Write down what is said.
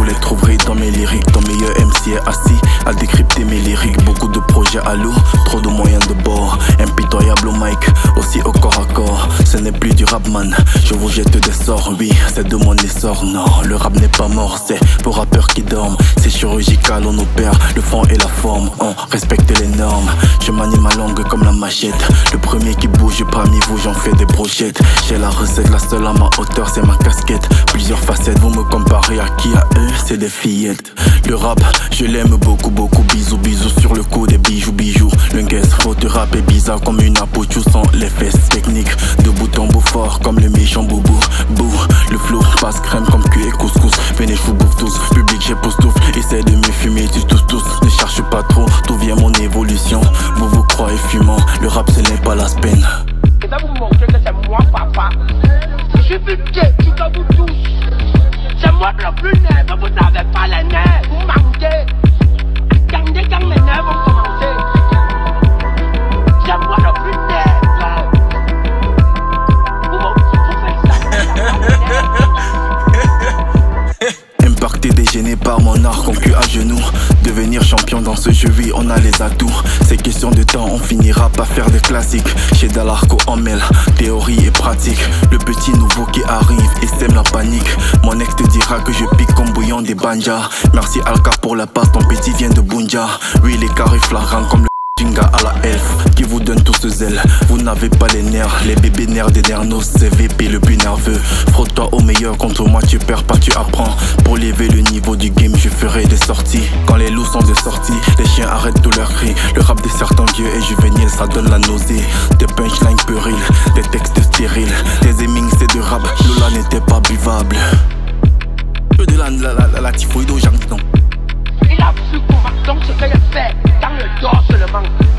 les trouverez dans mes lyriques. Ton meilleur MC est assis à décrypter mes lyriques. Beaucoup de projets à l'eau, trop de moyens de bord. Impitoyable au mic, aussi au corps à corps. Ce n'est plus du rap man, je vous jette des sorts. Oui, c'est de mon essor, non, le rap n'est pas mort. C'est pour rappeurs qui dorment, c'est chirurgical, on opère le fond et la forme, on respecte les normes. Je manie ma langue comme la machette. Le premier qui bouge parmi vous, j'en fais des brochettes. J'ai la recette, la seule à ma hauteur, c'est ma casquette. Plusieurs facettes, vous me comparez à qui? À eux, c'est des fillettes. Le rap, je l'aime beaucoup, beaucoup. Bisous, bisous sur le cou des bijoux, bijoux. Le guess, faute rap est bizarre comme une apouchou sans les fesses techniques. De bout en bout fort comme le méchant boubou. Bou, le flow passe crème comme cul et couscous. Venez, je vous bouffe tous, public j'époustoufle. Essaie de me fumer, tu tous, ne cherche pas trop, tout vient mon évolution. Vous vous croyez fumant, le rap ce n'est pas la peine. Et ça vous montre que c'est moi papa. Je suis plus gay, tout à vous tous. C'est moi le plus nerveux, vous n'avez pas les nerfs, vous manquez. Attendez quand les nerfs vont commencer. C'est moi le plus nerveux. Vous faites ça. Impacté, dégêné par mon art, concu à genoux. Devenir champion dans ce jeu, oui, on a les atouts. C'est question de temps, on finira par faire des classiques. Chez Dalarco, on mêle théorie et pratique. Le petit nouveau qui arrive et sème la panique. Mon ex te dira que je pique comme bouillon des banjas. Merci Alka pour la passe, ton petit vient de Bunja. Oui, les carrés flagrants comme le Jinga à la elfe qui vous donne tout ce zèle. Vous n'avez pas les nerfs, les bébés nerfs des nernos. C'est VP le plus nerveux. Fraude-toi au meilleur, contre moi tu perds pas, tu apprends. Pour lever le niveau du game, je ferai des sorties. Quand les loups sont de sortie, les chiens arrêtent tous leurs cris. Le rap de certains vieux est juvénile, ça donne la nausée. Des punchlines puériles, des textes stériles. Des émings c'est de rap, Lola n'était pas buvable. Que de la typhoïde aux gens, non. Il a su comment donc ce qu'elle fait dans le dos seulement.